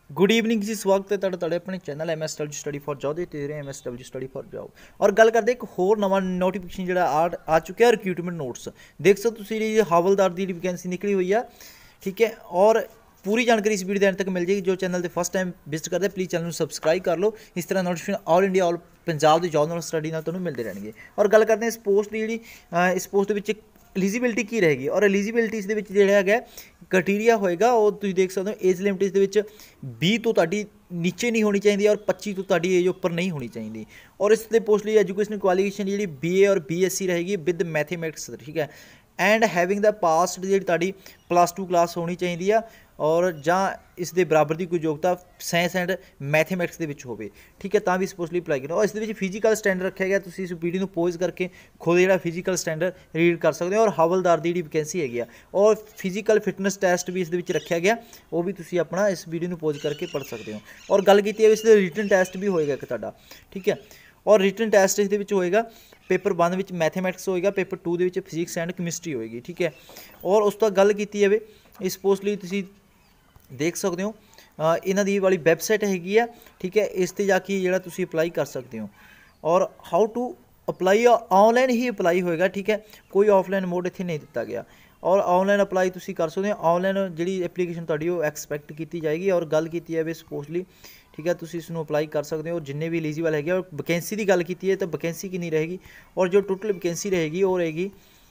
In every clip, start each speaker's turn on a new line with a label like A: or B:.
A: Good evening जी, स्वागत है तुहाडा अपने channel MSW study for job दे रहे MSW स्टडी फॉर जॉब। और गल करते एक होर नवा नोटिफिकेशन जो आ चुका है रिक्रूटमेंट नोट्स। देख सकते तुसीं जी हवलदार की वैकेंसी निकली हुई है, ठीक है। और पूरी जानकारी इस वीडियो के एंड तक मिल जाएगी। जो चैनल पर फर्स्ट टाइम विजिट करते प्लीज़ चैनल को सबसक्राइब कर लो। इस तरह notification all India all Punjab के जॉब स्टडी तुहानूं मिलते रहेंगे। और गल करते हैं इस पोस्ट की जी, इस पोस्ट के एलिजिबिलिटी की रहेगी। और एलिजिबिलिटी इस है क्राइटेरिया होएगा वो तुम देख सकते हो। एज लिमिट इस 20 तो ताड़ी नीचे नहीं होनी चाहिए और 25 तो ताड़ी एज उपर नहीं होनी चाहिए। और इस पोस्ट लिए एजुकेशन क्वालिफिकेशन जी BA और BSc रहेगी विद मैथेमैटिक्स, ठीक है। एंड हैविंग द पास्ट जी ताड़ी +2 क्लास होनी चाहिए और जां इस दे बराबर की कोई योग्यता साइंस एंड मैथेमैटिक्स के हो, ठीक है, तां भी इस पोस्ट लिए अप्लाई करना। और इस फिजिकल स्टैंडर्ड रखा गया, तुसीं इस वीडियो को पॉज करके खुद जो फिजिकल स्टैंडर्ड रीड कर सकते हो। और हवलदार की जी वैकेंसी है और फिजिकल फिटनेस टैसट भी इस रखा गया, वो भी तुसीं अपना इस वीडियो को पॉज करके पढ़ सकते हो। और गल की इस रिटन टैसट भी होएगा एक तुहाडा, ठीक है। और रिटन टैसट इस होएगा पेपर 1 में मैथेमैटिक्स होएगा, पेपर 2 के फिजिक्स एंड कैमिस्ट्री होएगी, ठीक है। और उस तो गल की जाए इस पोस्ट लिए तुसीं देख सकते हो इन्हां दी वाली वैबसाइट हैगी है, ठीक है। इस ते जाके जो तुसीं अप्लाई कर सकते हो। और हाउ टू अप्लाई ऑनलाइन ही अप्लाई होएगा, ठीक है, कोई ऑफलाइन मोड इत्थे नहीं दिता गया। और ऑनलाइन अप्लाई तुसीं कर सकते हो। ऑनलाइन जी एप्लीकेशन तुहाडी वो एक्सपैक्ट की जाएगी। और गल की जाए इस पोस्ट लिए, ठीक है, तुसीं इसनूं अप्लाई कर सकते हो। जिन्ने भी एलिजिबल है और वैकेंसी की गल की तो वैकेंसी कितनी रहेगी और जो टोटल वैकेंसी रहेगी वो रहेगी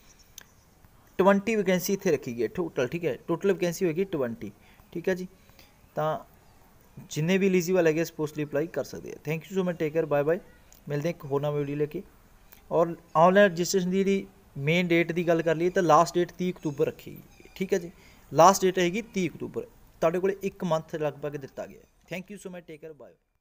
A: 20 वैकेंसी इत्थे रखी गई है टोटल, ठीक है। टोटल वैकेंसी होगी 20, ठीक है जी। तो जिन्ने भी एलिजिबल है इस पोस्ट लिए अप्लाई कर सकते हैं। Thank you so much, take care, bye bye. मिलते हैं एक होर नवी वीडियो लेके। और ऑनलाइन रजिस्ट्रेशन की जी मेन डेट की गल कर लीए तो लास्ट डेट 30 अक्तूबर रखी गई, ठीक है जी। लास्ट डेट रहेगी 30 अक्तूबर। तुहाडे कोल 1 मंथ लगभग दिता गया। Thank you so much, take care, bye.